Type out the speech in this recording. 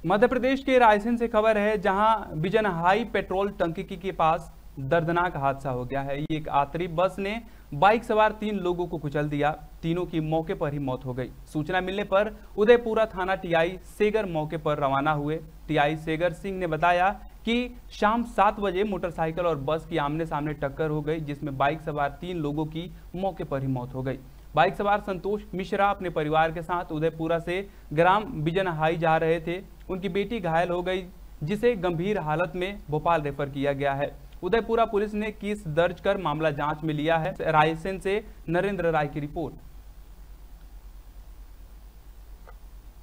मध्य प्रदेश के रायसेन से खबर है, जहां बिजनहाई पेट्रोल टंकी के पास दर्दनाक हादसा हो गया है। एक यात्री बस ने बाइक सवार 3 लोगों को कुचल दिया। तीनों की मौके पर ही मौत हो गई। सूचना मिलने पर उदयपुरा थाना टीआई सेगर मौके पर रवाना हुए। टीआई सेगर सिंह ने बताया कि शाम 7 बजे मोटरसाइकिल और बस की आमने सामने टक्कर हो गई, जिसमें बाइक सवार 3 लोगों की मौके पर ही मौत हो गई। बाइक सवार संतोष मिश्रा अपने परिवार के साथ उदयपुरा से ग्राम बिजनहाई जा रहे थे। उनकी बेटी घायल हो गई, जिसे गंभीर हालत में भोपाल रेफर किया गया है। उदयपुरा पुलिस ने केस दर्ज कर मामला जांच में लिया है। रायसेन से नरेंद्र राय की रिपोर्ट।